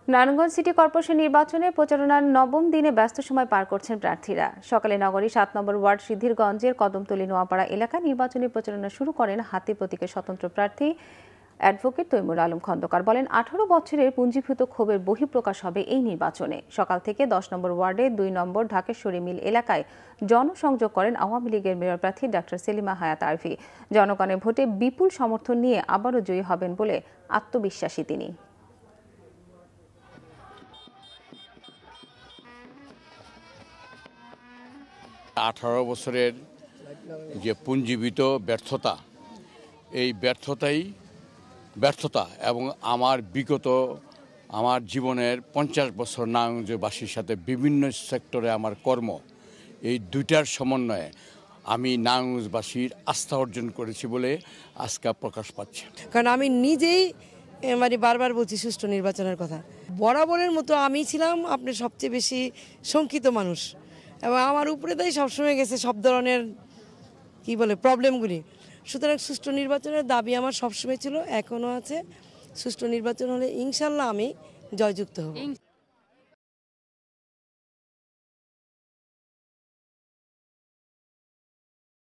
Narayanganj city corporation নির্বাচনে প্রচারণার নবম দিনে ব্যস্ত সময় পার করছেন প্রার্থীরা। সকালে নগরী ৭ নম্বর ওয়ার্ড সিদ্ধিরগঞ্জের কদমতলী নোয়াপাড়া এলাকায় নির্বাচনী প্রচারণা শুরু করেন হাতি প্রতীকের স্বতন্ত্র প্রার্থী অ্যাডভোকেট তৈমুর আলম খন্দকার। বলেন, ১৮ বছরের পুঞ্জীভূত ক্ষোভের বহিঃপ্রকাশ হবে এই নির্বাচনে। সকাল থেকে ১০ নম্বর ওয়ার্ডে ২ নম্বর ঢাকেশ্বরী মিল এলাকায় জনসংযোগ করেন আওয়ামী লীগের মেয়র প্রার্থী ডক্টর সেলিমা হায়াত আরভি। জনগণের ভোটে বিপুল সমর্থন নিয়ে আবারও জয়ী হবেন বলে আত্মবিশ্বাসী তিনি। ১৮ বছরের যে পুঞ্জীবিত ব্যর্থতা, এই ব্যর্থতা এবং আমার জীবনের ৫০ বছর নারায়ণগঞ্জবাসীর সাথে বিভিন্ন সেক্টরে আমার কর্ম, এই দুইটার সমন্বয়ে আমি নারায়ণগঞ্জবাসীর আস্থা অর্জন করেছি বলে আজকে প্রকাশ পাচ্ছে। কারণ আমি নিজেই বারবার বলছি সুষ্ঠু নির্বাচনের কথা। বরাবরের মতো আমি ছিলাম আপনার সবচেয়ে বেশি শঙ্কিত মানুষ, এবং আমার উপরে তাই সবসময় গেছে সব ধরনের প্রবলেমগুলি। সুতরাং সুষ্ঠু নির্বাচনের দাবি আমার সবসময় ছিল, এখনও আছে। সুষ্ঠু নির্বাচন হলে ইনশাল্লাহ আমি জয়যুক্ত হব।